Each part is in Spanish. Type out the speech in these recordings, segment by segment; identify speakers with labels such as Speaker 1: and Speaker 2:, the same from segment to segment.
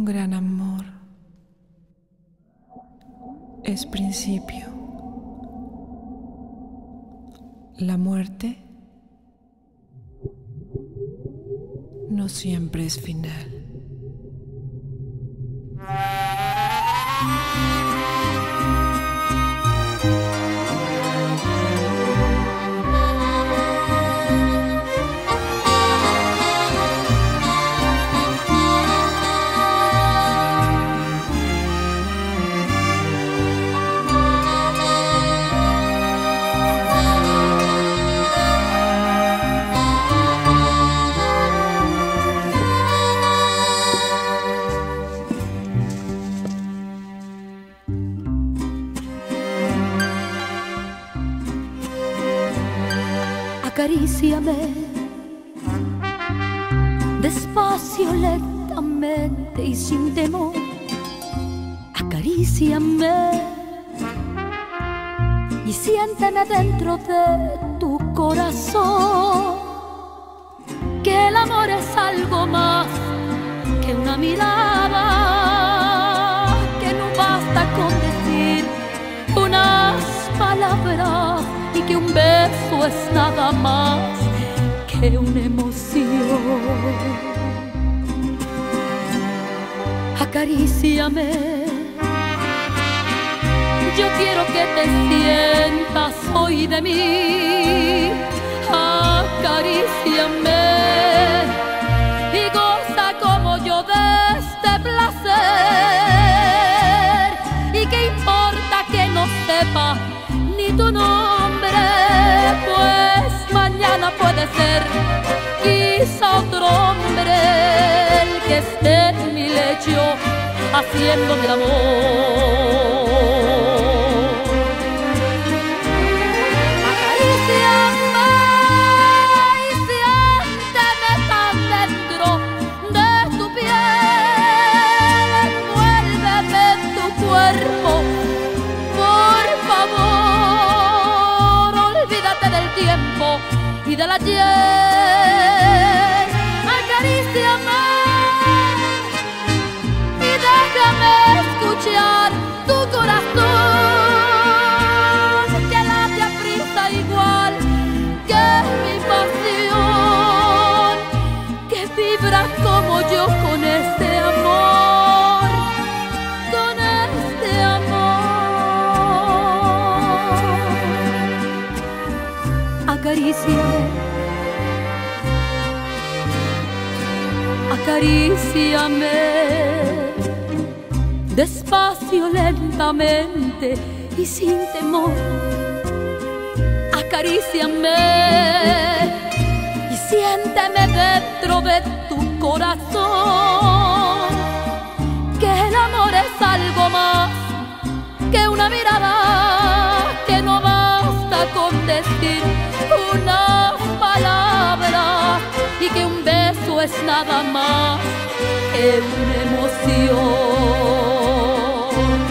Speaker 1: Un gran amor es principio. La muerte no siempre es final.
Speaker 2: Acaríciame despacio, lentamente y sin temor. Acaríciame y siénteme dentro de tu corazón, que el amor es algo más que una mirada, que no basta con decir unas palabras, y que un beso es nada más que una emoción. Acaríciame, yo quiero que te sientas hoy de mí. Acaríciame y goza como yo de este placer. Y qué importa que no sepa ni tu nombre, pues mañana puede ser quizá otro hombre el que esté en mi lecho haciéndome el amor. Acaríciame y siénteme tan dentro de tu piel, envuélveme en tu cuerpo, por favor, olvídate del tiempo y del ayer. Acaríciame y déjame escuchar tu corazón, que late a prisa igual que mi pasión, que vibra como yo con este amor, con este amor. Acaríciame, acaríciame despacio, lentamente y sin temor. Acaríciame y siénteme dentro de tu corazón, que el amor es algo más que una mirada, que no basta con decir unas palabras, y que un beso es nada más que una emoción.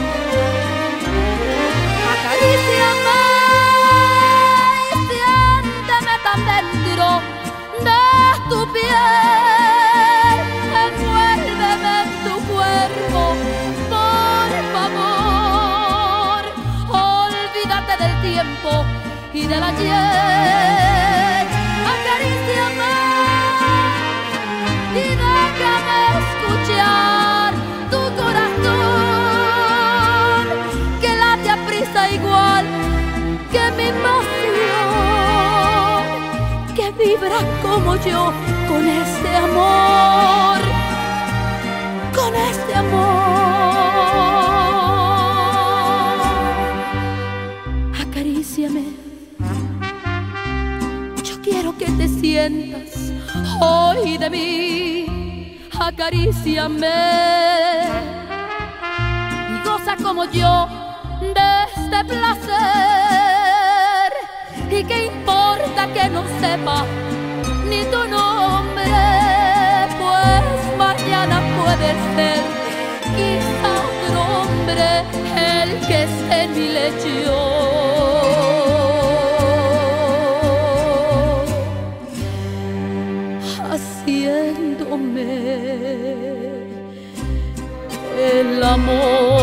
Speaker 2: Acaríciame y siénteme tan dentro de tu piel, envuélveme en tu cuerpo, por favor, olvídate del tiempo y del ayer. Acaríciame y déjame escuchar tu corazón, que late a prisa igual que mi pasión, que vibra como yo con este amor, con este amor. Acaríciame, yo quiero que te sientas hoy de mí. Acaríciame y goza como yo de este placer. Y qué importa que no sepa ni tu nombre, pues mañana puede ser quizá otro hombre el que esté en mi lecho haciéndome el amor.